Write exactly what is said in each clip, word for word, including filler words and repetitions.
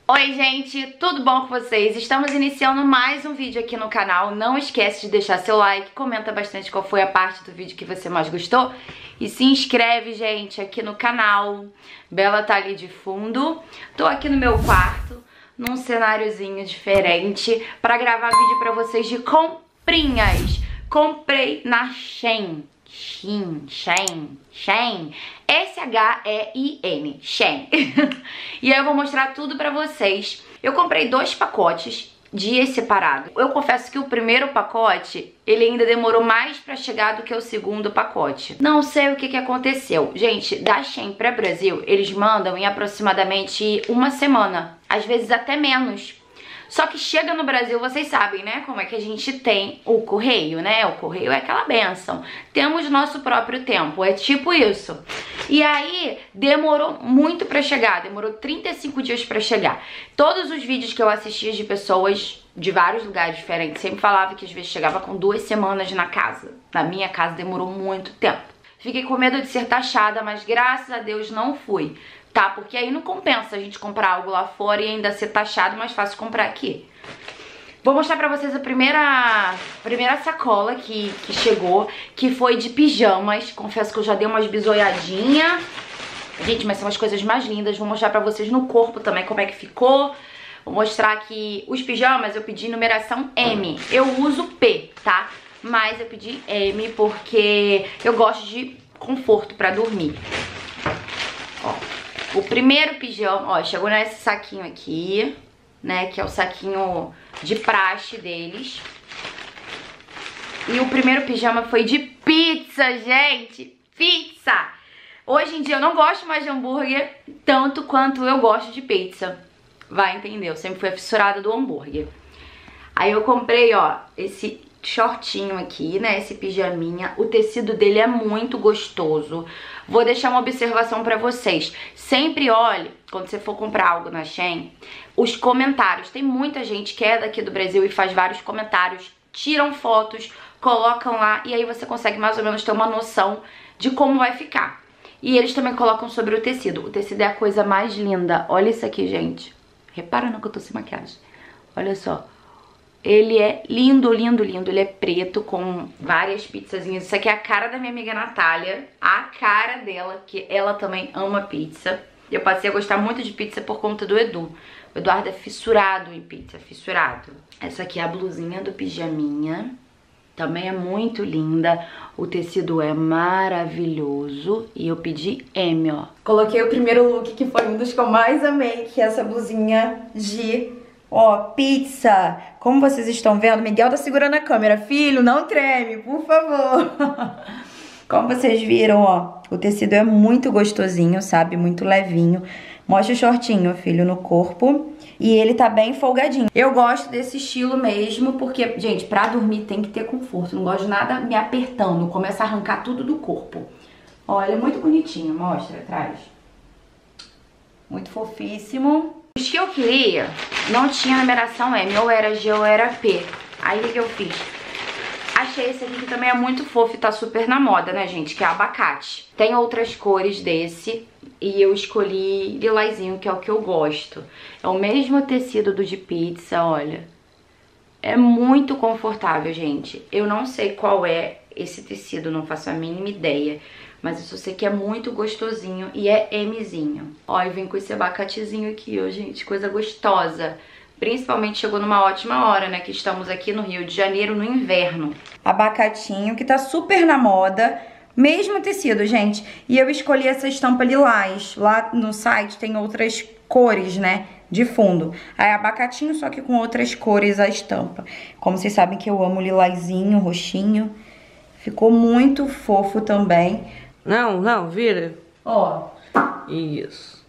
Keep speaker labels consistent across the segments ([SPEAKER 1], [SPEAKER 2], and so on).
[SPEAKER 1] Oi gente, tudo bom com vocês? Estamos iniciando mais um vídeo aqui no canal. Não esquece de deixar seu like, comenta bastante qual foi a parte do vídeo que você mais gostou e se inscreve, gente, aqui no canal. Bela tá ali de fundo. Tô aqui no meu quarto, num cenáriozinho diferente, pra gravar vídeo pra vocês de comprinhas. Comprei na Shein. Shein, Shein, Shein, S H E I N, Shein. E aí eu vou mostrar tudo pra vocês. Eu comprei dois pacotes, dias separados. Eu confesso que o primeiro pacote, ele ainda demorou mais pra chegar do que o segundo pacote. Não sei o que que aconteceu. Gente, da Shein pra Brasil, eles mandam em aproximadamente uma semana, às vezes até menos. Só que chega no Brasil, vocês sabem, né, como é que a gente tem o correio, né? O correio é aquela benção. Temos nosso próprio tempo, é tipo isso. E aí, demorou muito pra chegar, demorou trinta e cinco dias pra chegar. Todos os vídeos que eu assistia de pessoas de vários lugares diferentes sempre falavam que às vezes chegava com duas semanas na casa. Na minha casa demorou muito tempo. Fiquei com medo de ser taxada, mas graças a Deus não fui. Tá, porque aí não compensa a gente comprar algo lá fora e ainda ser taxado, mais fácil comprar aqui. Vou mostrar pra vocês a primeira, primeira sacola que, que chegou, que foi de pijamas. Confesso que eu já dei umas bisoiadinhas. Gente, mas são as coisas mais lindas. Vou mostrar pra vocês no corpo também como é que ficou. Vou mostrar que os pijamas eu pedi numeração M. Eu uso P, tá? Mas eu pedi M porque eu gosto de conforto pra dormir. Ó. O primeiro pijama, ó, chegou nesse saquinho aqui, né, que é o saquinho de praxe deles. E o primeiro pijama foi de pizza, gente, pizza! Hoje em dia eu não gosto mais de hambúrguer tanto quanto eu gosto de pizza. Vai entender, eu sempre fui a fissurada do hambúrguer. Aí eu comprei, ó, esse shortinho aqui, né, esse pijaminha. O tecido dele é muito gostoso. Vou deixar uma observação pra vocês. Sempre olhe, quando você for comprar algo na Shein, os comentários. Tem muita gente que é daqui do Brasil e faz vários comentários, tiram fotos, colocam lá e aí você consegue mais ou menos ter uma noção de como vai ficar. E eles também colocam sobre o tecido. O tecido é a coisa mais linda. Olha isso aqui, gente. Repara não que eu tô sem maquiagem. Olha só. Ele é lindo, lindo, lindo. Ele é preto com várias pizzazinhas. Isso aqui é a cara da minha amiga Natália. A cara dela, que ela também ama pizza. Eu passei a gostar muito de pizza por conta do Edu. O Eduardo é fissurado em pizza, fissurado. Essa aqui é a blusinha do pijaminha. Também é muito linda. O tecido é maravilhoso. E eu pedi M, ó. Coloquei o primeiro look, que foi um dos que eu mais amei, que é essa blusinha de... Ó, pizza. Como vocês estão vendo, Miguel tá segurando a câmera. Filho, não treme, por favor. Como vocês viram, ó, o tecido é muito gostosinho, sabe? Muito levinho. Mostra o shortinho, filho, no corpo. E ele tá bem folgadinho. Eu gosto desse estilo mesmo, porque, gente, pra dormir tem que ter conforto. Não gosto de nada me apertando, começa a arrancar tudo do corpo. Ó, ele é muito bonitinho, mostra atrás. Muito fofíssimo. Os que eu queria não tinha numeração M, ou era G ou era P. Aí o que eu fiz? Achei esse aqui que também é muito fofo e tá super na moda, né, gente? Que é abacate. Tem outras cores desse e eu escolhi lilazinho, que é o que eu gosto. É o mesmo tecido do de pizza, olha. É muito confortável, gente. Eu não sei qual é esse tecido, não faço a mínima ideia. Mas eu só sei que é muito gostosinho e é Mzinho. Ó, e vem com esse abacatezinho aqui, ó, gente, coisa gostosa. Principalmente chegou numa ótima hora, né, que estamos aqui no Rio de Janeiro no inverno. Abacatinho, que tá super na moda. Mesmo tecido, gente. E eu escolhi essa estampa lilás. Lá no site tem outras cores, né, de fundo. Aí abacatinho, só que com outras cores a estampa. Como vocês sabem que eu amo lilazinho, roxinho. Ficou muito fofo também.
[SPEAKER 2] Não, não, vira.
[SPEAKER 1] Ó.
[SPEAKER 2] Isso.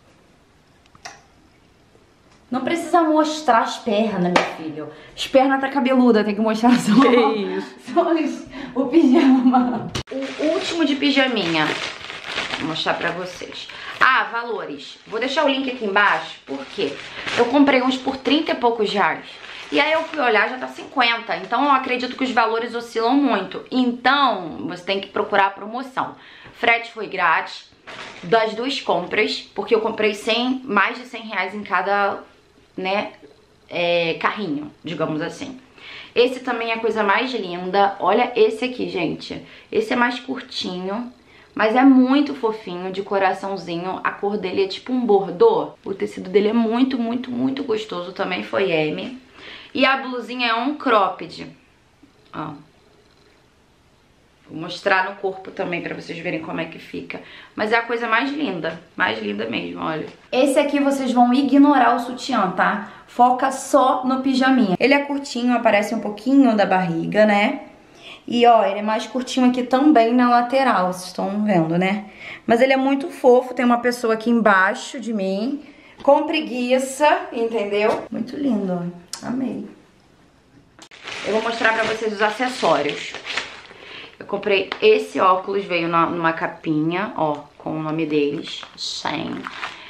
[SPEAKER 1] Não precisa mostrar as pernas, meu filho. As pernas tá cabeluda, tem que mostrar só,
[SPEAKER 2] que isso?
[SPEAKER 1] só os, o pijama. O último de pijaminha. Vou mostrar pra vocês. Ah, valores. Vou deixar o link aqui embaixo, porque eu comprei uns por trinta e poucos reais. E aí eu fui olhar, já tá cinquenta. Então eu acredito que os valores oscilam muito. Então você tem que procurar a promoção. Frete foi grátis das duas compras, porque eu comprei cem, mais de cem reais em cada né, é, carrinho, digamos assim. Esse também é a coisa mais linda. Olha esse aqui, gente. Esse é mais curtinho, mas é muito fofinho, de coraçãozinho. A cor dele é tipo um bordô. O tecido dele é muito, muito, muito gostoso. Também foi M. E a blusinha é um cropped. Ó. Vou mostrar no corpo também pra vocês verem como é que fica. Mas é a coisa mais linda. Mais linda mesmo, olha. Esse aqui vocês vão ignorar o sutiã, tá? Foca só no pijaminha. Ele é curtinho, aparece um pouquinho da barriga, né? E ó, ele é mais curtinho aqui também na lateral, vocês estão vendo, né? Mas ele é muito fofo, tem uma pessoa aqui embaixo de mim, com preguiça, entendeu? Muito lindo, ó. Amei. Eu vou mostrar pra vocês os acessórios. Eu comprei esse óculos, veio na, numa capinha, ó, com o nome deles, Shane.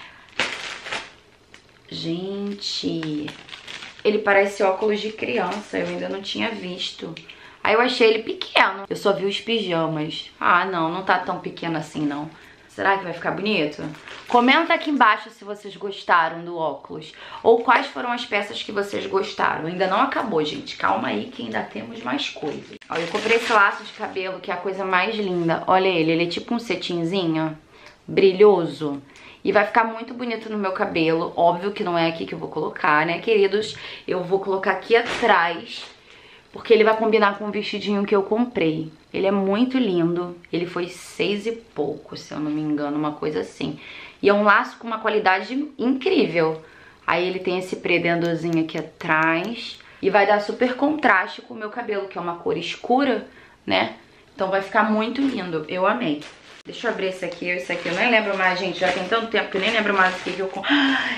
[SPEAKER 1] Gente, ele parece óculos de criança, eu ainda não tinha visto. Aí eu achei ele pequeno, eu só vi os pijamas. Ah, não, não tá tão pequeno assim, não. Será que vai ficar bonito? Comenta aqui embaixo se vocês gostaram do óculos. Ou quais foram as peças que vocês gostaram. Ainda não acabou, gente. Calma aí que ainda temos mais coisas. Ó, eu comprei esse laço de cabelo, que é a coisa mais linda. Olha ele, ele é tipo um cetinzinho brilhoso. E vai ficar muito bonito no meu cabelo. Óbvio que não é aqui que eu vou colocar, né, queridos? Eu vou colocar aqui atrás, porque ele vai combinar com o vestidinho que eu comprei. Ele é muito lindo. Ele foi seis e pouco, se eu não me engano, uma coisa assim. E é um laço com uma qualidade incrível. Aí ele tem esse predendozinho aqui atrás. E vai dar super contraste com o meu cabelo, que é uma cor escura, né? Então vai ficar muito lindo. Eu amei. Deixa eu abrir esse aqui. Esse aqui eu nem lembro mais, gente. Já tem tanto tempo que eu nem lembro mais o que eu comprei.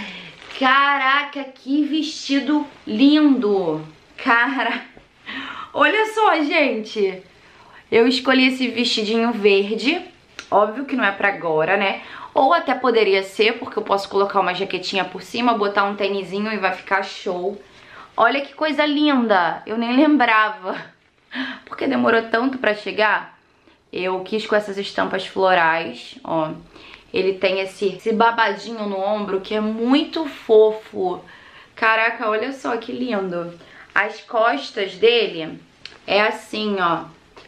[SPEAKER 1] Caraca, que vestido lindo. Cara, olha só, gente. Eu escolhi esse vestidinho verde. Óbvio que não é pra agora, né? Ou até poderia ser, porque eu posso colocar uma jaquetinha por cima, botar um tênisinho e vai ficar show. Olha que coisa linda. Eu nem lembrava. Porque demorou tanto pra chegar. Eu quis com essas estampas florais, ó. Ele tem esse, esse babadinho no ombro que é muito fofo. Caraca, olha só que lindo. As costas dele é assim, ó,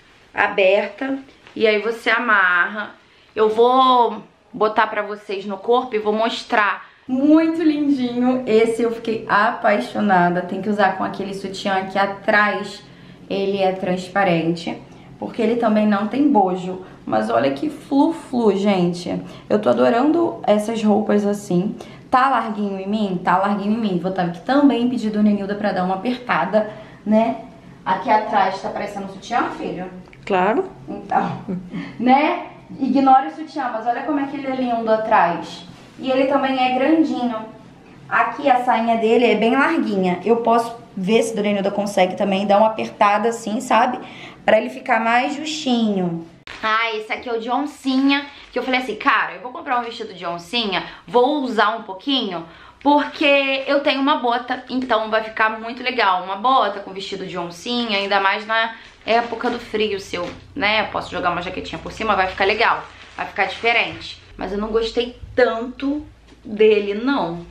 [SPEAKER 1] aberta. E aí você amarra. Eu vou botar pra vocês no corpo e vou mostrar. Muito lindinho. Esse eu fiquei apaixonada. Tem que usar com aquele sutiã aqui atrás. Ele é transparente, porque ele também não tem bojo. Mas olha que flu-flu, gente. Eu tô adorando essas roupas assim. Tá larguinho em mim? Tá larguinho em mim. Vou estar aqui também pedindo a Nenilda pra dar uma apertada, né? Aqui atrás tá parecendo sutiã, filho?
[SPEAKER 2] Claro.
[SPEAKER 1] Então, né? Ignore o sutiã, mas olha como é que ele é lindo atrás. E ele também é grandinho. Aqui a sainha dele é bem larguinha. Eu posso ver se a Dona Nenilda consegue também dar uma apertada assim, sabe? Pra ele ficar mais justinho. Ah, esse aqui é o de oncinha, que eu falei assim, cara, eu vou comprar um vestido de oncinha, vou usar um pouquinho, porque eu tenho uma bota, então vai ficar muito legal. Uma bota com vestido de oncinha, ainda mais na época do frio, se eu, né, posso jogar uma jaquetinha por cima, vai ficar legal, vai ficar diferente. Mas eu não gostei tanto dele, não.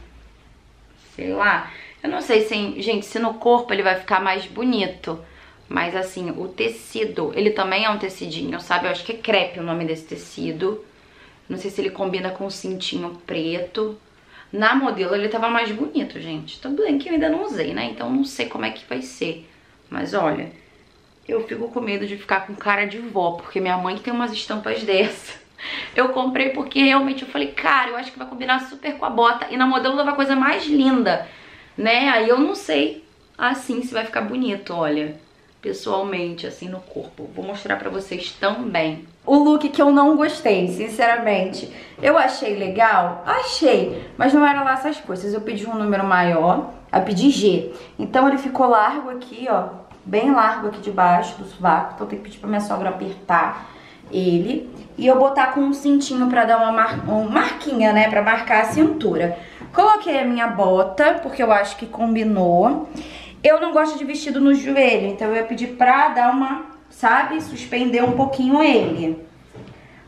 [SPEAKER 1] Sei lá, eu não sei se, gente, se no corpo ele vai ficar mais bonito. Mas assim, o tecido, ele também é um tecidinho, sabe? Eu acho que é crepe o nome desse tecido. Não sei se ele combina com o cintinho preto. Na modelo ele tava mais bonito, gente. Tudo bem que eu ainda não usei, né? Então não sei como é que vai ser. Mas olha, eu fico com medo de ficar com cara de vó, porque minha mãe tem umas estampas dessa. Eu comprei porque realmente eu falei, cara, eu acho que vai combinar super com a bota. E na modelo tava a coisa mais linda, né? Aí eu não sei assim se vai ficar bonito, olha. Pessoalmente, assim, no corpo. Vou mostrar pra vocês também. O look que eu não gostei, sinceramente. Eu achei legal? Achei. Mas não era lá essas coisas. Eu pedi um número maior. Eu pedi G. Então ele ficou largo aqui, ó. Bem largo aqui debaixo do sovaco. Então tem que pedir pra minha sogra apertar ele. E eu botar com um cintinho pra dar uma, mar... uma marquinha, né? Pra marcar a cintura. Coloquei a minha bota, porque eu acho que combinou. Eu não gosto de vestido no joelho, então eu ia pedir pra dar uma, sabe, suspender um pouquinho ele.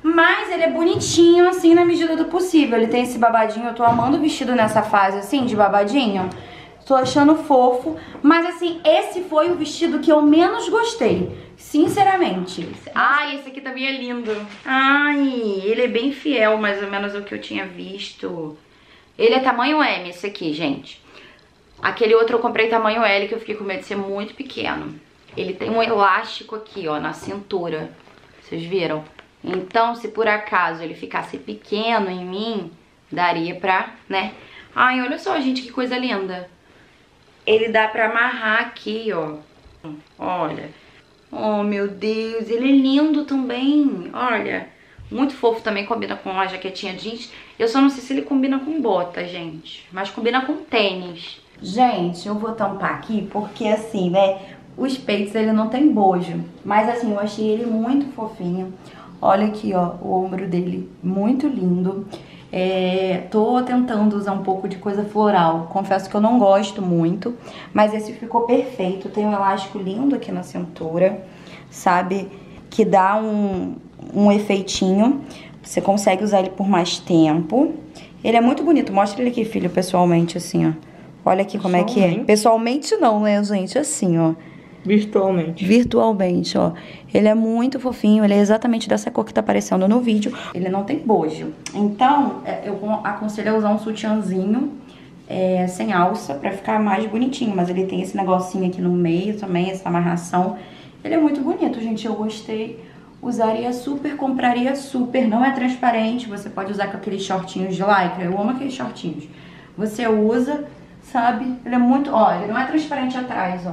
[SPEAKER 1] Mas ele é bonitinho, assim, na medida do possível. Ele tem esse babadinho, eu tô amando o vestido nessa fase, assim, de babadinho. Tô achando fofo, mas assim, esse foi o vestido que eu menos gostei, sinceramente. Ai, esse aqui também é lindo. Ai, ele é bem fiel, mais ou menos, ao que eu tinha visto. Ele é tamanho M, esse aqui, gente. Aquele outro eu comprei tamanho L, que eu fiquei com medo de ser muito pequeno. Ele tem um elástico aqui, ó, na cintura. Vocês viram? Então, se por acaso ele ficasse pequeno em mim, daria pra, né? Ai, olha só, gente, que coisa linda. Ele dá pra amarrar aqui, ó. Olha. Oh, meu Deus. Ele é lindo também. Olha. Muito fofo também. Combina com a jaquetinha jeans. Eu só não sei se ele combina com bota, gente. Mas combina com tênis. Gente, eu vou tampar aqui porque assim, né? Os peitos, ele não tem bojo. Mas assim, eu achei ele muito fofinho. Olha aqui, ó. O ombro dele. Muito lindo. É, tô tentando usar um pouco de coisa floral. Confesso que eu não gosto muito, mas esse ficou perfeito. Tem um elástico lindo aqui na cintura, sabe? Que dá um, um efeitinho. Você consegue usar ele por mais tempo. Ele é muito bonito. Mostra ele aqui, filho, pessoalmente, assim, ó. Olha aqui como é que é. Pessoalmente não, né, gente? Assim, ó.
[SPEAKER 2] Virtualmente.
[SPEAKER 1] Virtualmente, ó. Ele é muito fofinho, ele é exatamente dessa cor que tá aparecendo no vídeo. Ele não tem bojo. Então, eu aconselho a usar um sutiãzinho é, sem alça pra ficar mais bonitinho. Mas ele tem esse negocinho aqui no meio também, essa amarração. Ele é muito bonito, gente. Eu gostei. Usaria super, compraria super. Não é transparente, você pode usar com aqueles shortinhos de lycra. Eu amo aqueles shortinhos. Você usa, sabe? Ele é muito... Ó, ele não é transparente atrás, ó.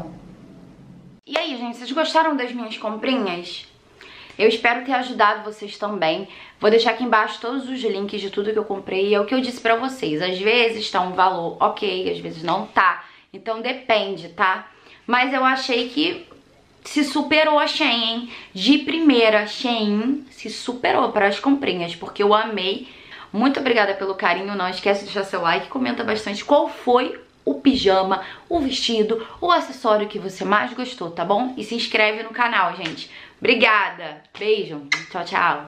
[SPEAKER 1] E aí, gente, vocês gostaram das minhas comprinhas? Eu espero ter ajudado vocês também. Vou deixar aqui embaixo todos os links de tudo que eu comprei. E é o que eu disse pra vocês. Às vezes tá um valor ok, às vezes não tá. Então depende, tá? Mas eu achei que se superou a Shein, hein? De primeira, Shein se superou para as comprinhas, porque eu amei. Muito obrigada pelo carinho. Não esquece de deixar seu like. Comenta bastante qual foi o pijama, o vestido, o acessório que você mais gostou, tá bom? E se inscreve no canal, gente. Obrigada. Beijo. Tchau, tchau.